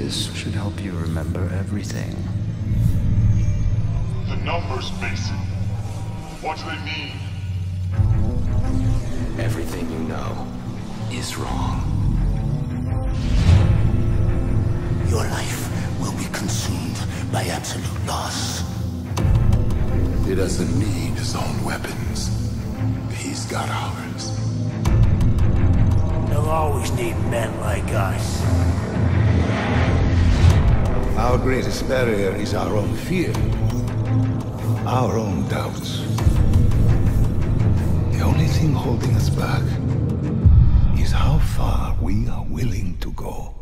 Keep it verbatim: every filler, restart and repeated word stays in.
This should help you remember everything. The numbers, Mason. What do they mean? Everything you know is wrong. Your life will be consumed by absolute loss. He doesn't need his own weapons. He's got ours. They'll always need men like us. Our greatest barrier is our own fear. Our own doubts. The only thing holding us back is how far we are willing to go.